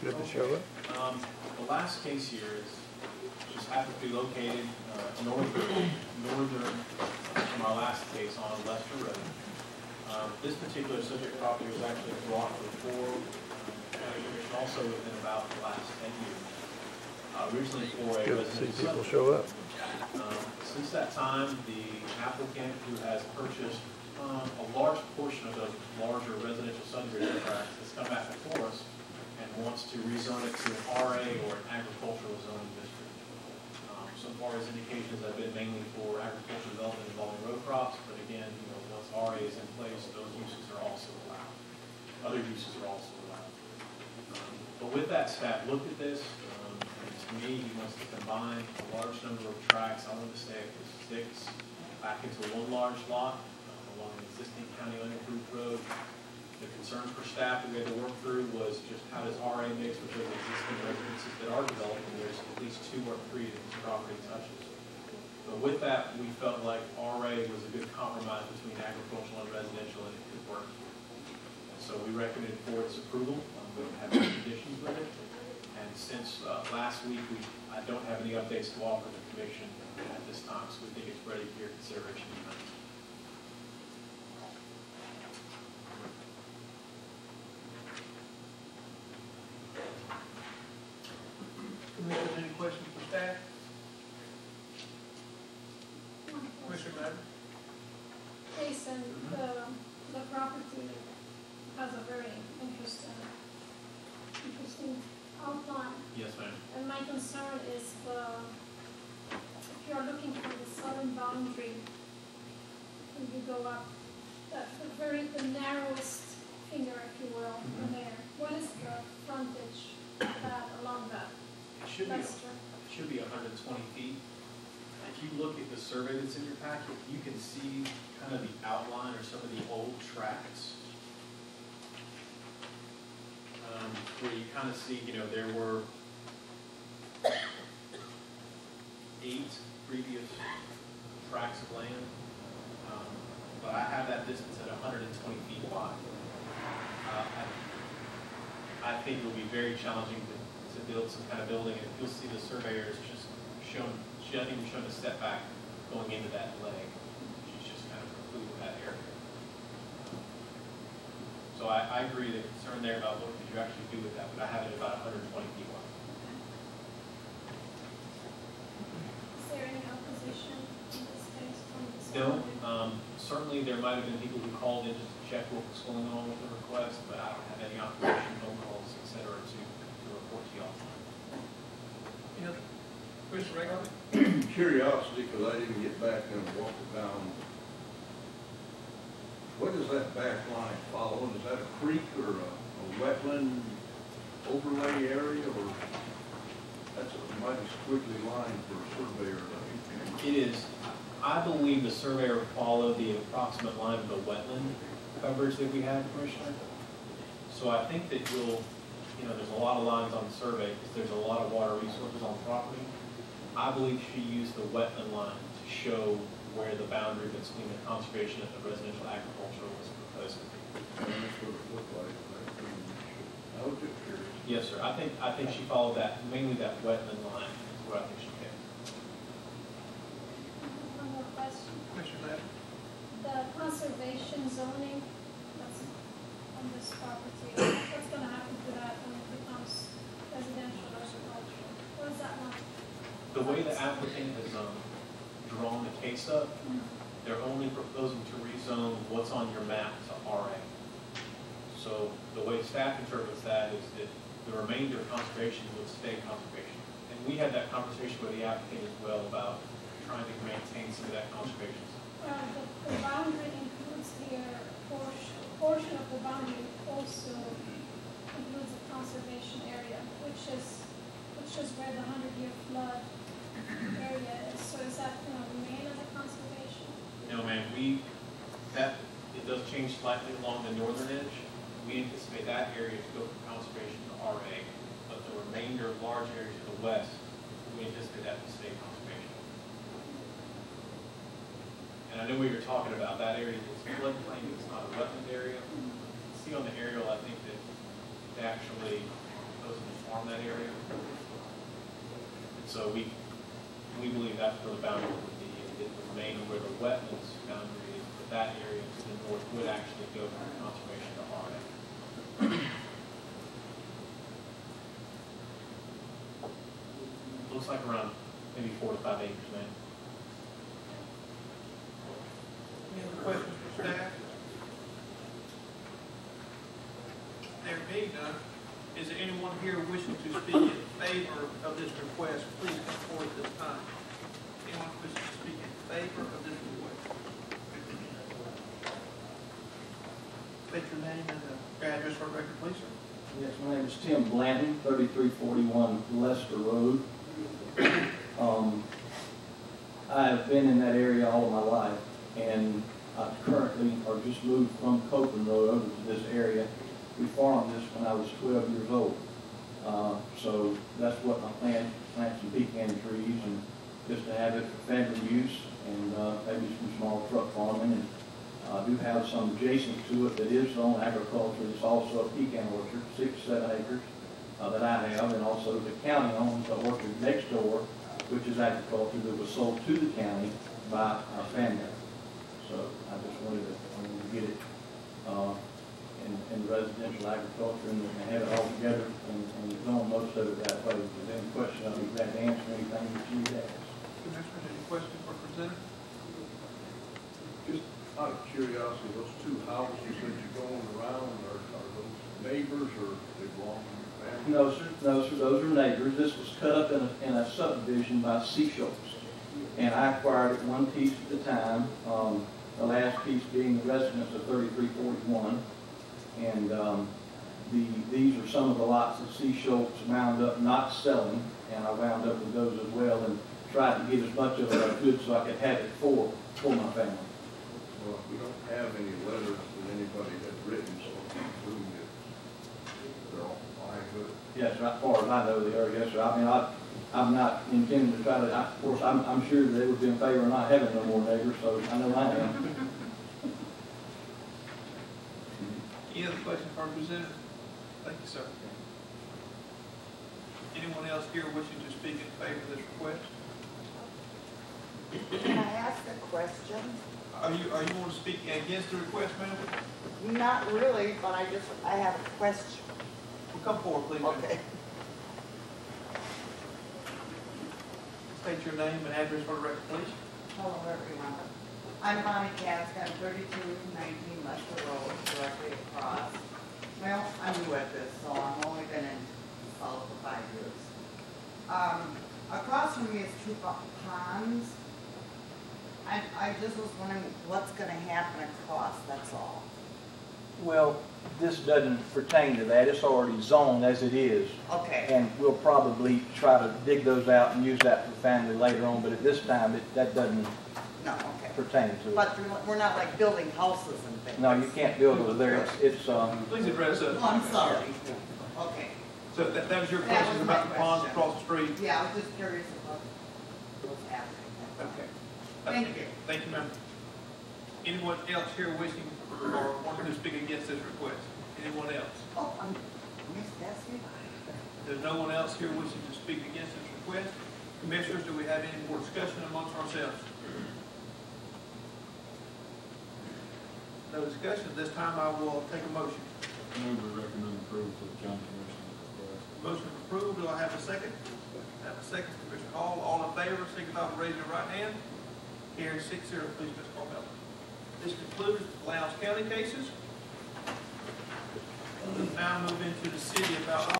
Good to show up. The last case here is just happens to be located northern from our last case on Lester Road. This particular subject property was actually brought before county commission also within about the last 10 years. Originally for a Good to see residential people show up. Since that time, the applicant who has purchased a large portion of those larger residential subdivision tracts has come back before us and wants to rezone it to an RA or an agricultural zoning district. So far as indications have been mainly for agricultural development involving row crops, but again, once RA is in place, those uses are also allowed. Other uses are also allowed. But with that, staff looked at this. To me, he wants to combine a large number of tracts. I want to say it was 6 back into one large lot along an existing county unimproved road. The concern for staff that we had to work through was just how does RA mix with those existing residences that are developed, and there's at least 2 or 3 that this property touches. But with that, we felt like RA was a good compromise between agricultural and residential, and it could work. And so we recommended for its approval. We don't have any conditions with it. And since last week, I don't have any updates to offer the commission at this time, so we think it's ready for your consideration tonight. Commissioners, any questions for staff? Commissioner Madden? Jason, the property has a very interesting outline. Yes, ma'am. And my concern is if you are looking for the southern boundary, and you go up the narrowest finger, if you will, from there. What is the frontage along that? It should be 120 feet. If you look at the survey that's in your packet, you can see kind of the outline or some of the old tracks. Where you kind of see, there were 8 previous tracts of land, but I have that distance at 120 feet wide. I think it will be very challenging to build some kind of building, and you'll see the surveyor is just shown, she hasn't even shown a step back going into that leg. She's just kind of precluded that area. So I agree the concern there about what could you actually do with that, but I have it about 120 feet wide. Is there any opposition in this case from the No, certainly there might have been people who called in just to check what was going on with the request, but I don't have any opposition, phone calls, et cetera, to report to y'all. Any other? Commissioner Reagan? Curiosity, because I didn't get back and walk down. What does that back line follow? Is that a creek or a wetland overlay area, or that's a mighty squiggly line for a surveyor? It is. I believe the surveyor would follow the approximate line of the wetland coverage that we have, Commissioner. So I think that there's a lot of lines on the survey because there's a lot of water resources on the property. I believe she used the wetland line to show where the boundary between the conservation and the residential agriculture was proposed to be. That's what it looked like. I was just curious. Yes, sir. I think she followed that, mainly that wetland line is what I think she did. One more question. Commissioner Madden? The conservation zoning that's on this property, what's going to happen to that when it becomes residential or agricultural? What does that want? The way the applicant has drawn the case up, they're only proposing to rezone what's on your map to RA. So the way staff interprets that is that the remainder of conservation would stay conservation. And we had that conversation with the applicant as well about trying to maintain some of that conservation. The boundary includes here portion of the boundary also includes a conservation area, which is where the 100-year flood area is. So is that going to remain as a conservation? No, ma'am. It does change slightly along the northern edge. We anticipate that area to go from conservation to RA, but the remainder large area to the west, we anticipate that to stay conservation. And I know what you're talking about. That area is floodplain. It's not a wetland area. See on the aerial, I think that it actually goes in on that area. And so we believe that's where the boundary would be. It would remain where the wetlands boundary is, but that area to the north would actually go from conservation to RA. Looks like around maybe 4 to 5 acres, man. Any other questions for staff? There being none, is there anyone here wishing to speak in favor of this request? Please come forward at this time. Anyone wishing to speak in favor of this request? State your name and your address for the record, please, sir. Yes, my name is Tim Blanton, 3341 Lester Road. I've been in that area all of my life, and I currently are just moved from Copeland Road over to this area. We farmed this when I was 12 years old. So that's what my plan, plant some pecan trees and just to have it for family use and maybe some small truck farming. And I do have some adjacent to it that is on agriculture. It's also a pecan orchard, 6 to 7 acres that I have, and also the county owns an orchard next door, which is agriculture that was sold to the county by our family. So I just wanted to get it in residential agriculture and have it all together and zone most of it that way. If there's any question, I'll be glad to answer anything that you need to ask. Commissioners, any questions for the presenter? Just out of curiosity, those 2 houses that you're going around, are those neighbors or they belong to your family? No, sir. No, sir. Those are neighbors. This was cut up in a subdivision by Sea Schultz, and I acquired it one piece at a time. The last piece being the residence of 3341, and these are some of the lots that Sea Schultz wound up not selling, and I wound up with those as well, and tried to get as much of it as I could so I could have it for my family. Well, we don't have any letters that anybody has written, so I'm assuming that they're all fine with it. Yes, sir. As far as I know, they are. Yes, sir. I mean, I'm not intending to try to. Of course, I'm sure they would be in favor of not having no more neighbors, so I know I am. Any other questions for our presenter? Thank you, sir. Anyone else here wishing to speak in favor of this request? Can I ask a question? Are you want to speak against the request, ma'am? Not really, but I have a question. Well, come forward, please. ma'am. Okay. State your name and address for the record, please. Hello, everyone. I'm Bonnie Casca, 3219 Lester Road, directly across. Well, I'm new at this, so I've only been in South for 5 years. Across from me is 2 ponds. I just was wondering what's going to happen across, that's all. Well, this doesn't pertain to that. It's already zoned as it is. Okay. And we'll probably try to dig those out and use that for the family later on, but at this time, that doesn't No, okay. pertain to it. But we're not like building houses and things. No, you can't build over there. It's Please address us. Oh, I'm sorry. Okay. So that was your That question was my about the ponds question. across the street? Yeah, I was just curious about what's happening. Okay. Thank you. Thank you, ma'am. Anyone else here wishing or wanting to speak against this request? Anyone else? Oh, that's me. There's no one else here wishing to speak against this request. Commissioners, do we have any more discussion amongst ourselves? No discussion. This time I will take a motion. Move to recommend approval to the county commission request. Motion approved. Do I have a second? I have a second. Commissioner Hall, all in favor, signify by raising your right hand. Carried 6-0, please, Ms. Carmella. This concludes the Lowndes County cases. We'll now move into the city about